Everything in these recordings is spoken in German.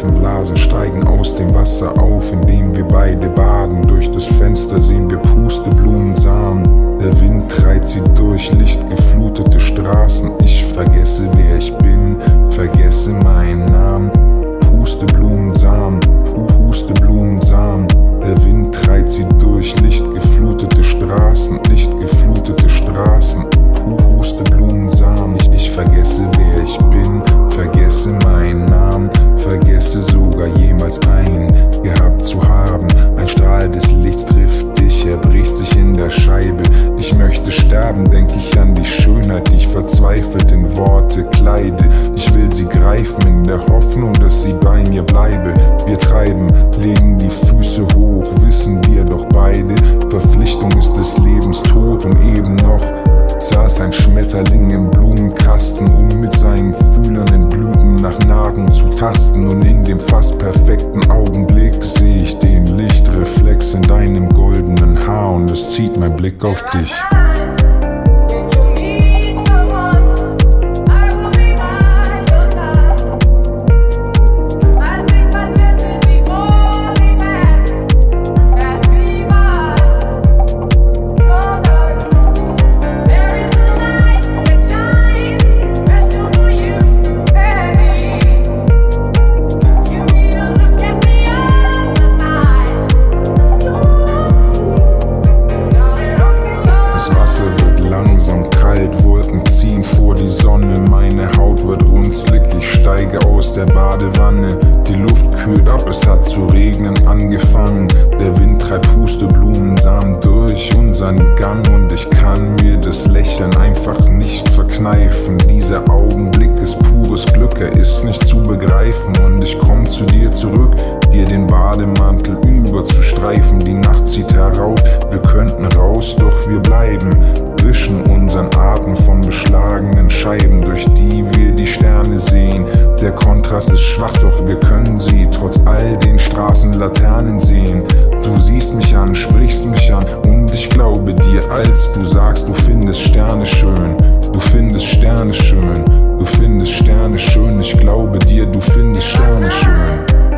Seifenblasen steigen aus dem Wasser auf, in dem wir beide baden. Durch das Fenster sehen wir Pusteblumensamen. Der Wind treibt sie durch lichtgeflutete Straßen. Ich vergesse, wer ich bin, vergesse meinen Namen. Pusteblumensamen, Pusteblumensamen. Der Wind treibt sie durch lichtgeflutete Straßen, lichtgeflutete Straßen. Pusteblumensamen. Ich vergesse, wer ich bin, vergesse meinen Namen, vergesse sogar jemals einen gehabt zu haben. Ein Strahl des Lichts trifft dich, er bricht sich in der Scheibe. Ich möchte sterben, denk ich an die Schönheit, die ich verzweifelt in Worte kleide. Ich will sie greifen in der Hoffnung, dass sie bei mir bleibe. Wir treiben, legen die Füße hoch, wissen wir doch beide. Verpflichtung ist des Lebens Tod und eben noch saß ein Schmetterling im Blumenkasten, um mit seinen Fühlern in Blüten nach Nahrung zu tasten. Und in dem fast perfekten Augenblick seh ich den Lichtreflex in deinem goldenen Haar und es zieht mein Blick auf dich. Langsam kalt, Wolken ziehen vor die Sonne. Meine Haut wird runzlig, ich steige aus der Badewanne. Die Luft kühlt ab, es hat zu regnen angefangen. Der Wind treibt Pusteblumensamen durch unseren Gang. Und ich kann mir das Lächeln einfach nicht verkneifen. Dieser Augenblick ist pures Glück, er ist nicht zu begreifen. Und ich komm zu dir zurück, dir den Bademantel überzustreifen. Die Nacht zieht herauf, wir könnten raus, doch wir bleiben. Wischen unseren Atem von beschlagenen Scheiben, durch die wir die Sterne sehen. Der Kontrast ist schwach, doch wir können sie trotz all den Straßenlaternen sehen. Du siehst mich an, sprichst mich an und ich glaube dir, als du sagst, du findest Sterne schön. Du findest Sterne schön, du findest Sterne schön. Ich glaube dir, du findest Sterne schön.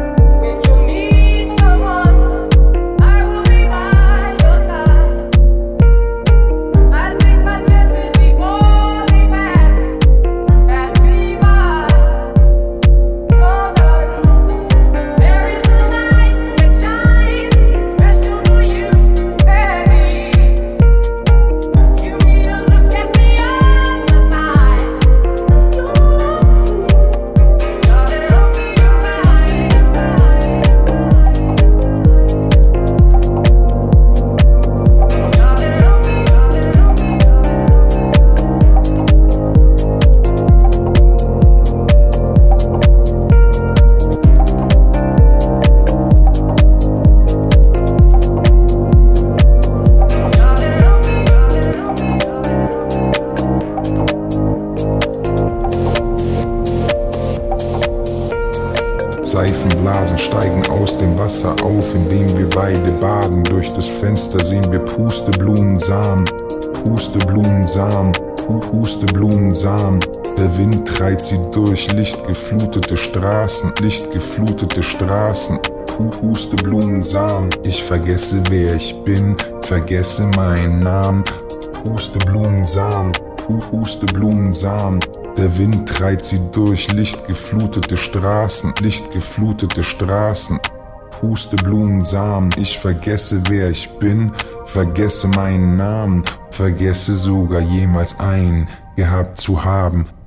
Seifenblasen steigen aus dem Wasser auf, in dem wir beide baden. Durch das Fenster sehen wir Pusteblumensamen, Pusteblumensamen, Pusteblumensamen. Der Wind treibt sie durch lichtgeflutete Straßen, lichtgeflutete Straßen. Pusteblumensamen. Ich vergesse, wer ich bin, vergesse meinen Namen. Pusteblumensamen, Pusteblumensamen. Der Wind treibt sie durch lichtgeflutete Straßen, lichtgeflutete Straßen. Pusteblumensamen. Ich vergesse, wer ich bin, vergesse meinen Namen, vergesse sogar jemals einen gehabt zu haben.